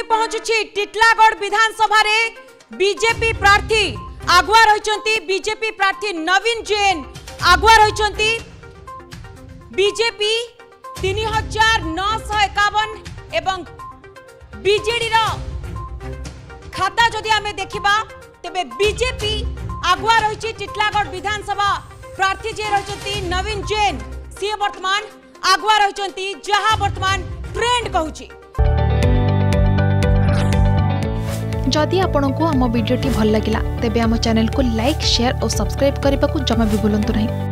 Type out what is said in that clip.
आसी पहुंचुछि टिटलागढ़ विधानसभा रे बीजेपी प्रार्थी आगुआ रहिचंती बीजेपी प्रार्थी नवीन जैन आगुआ रहिचंती बीजेपी 3951 एवं बीजेडी रो खाता जदि आमे देखिबा तेबे बीजेपी आगुआ रहिछि टिटलागढ़ विधानसभा प्रार्थी जे रहिचंती नवीन जैन सी वर्तमान आगुआ रहिचंती जहां वर्तमान ट्रेंड कहूछि। जदि आपंक आम भिडी भल लगा तेब आम चैनल को लाइक शेयर और सब्सक्राइब करने को जमा भी भूलु नहीं।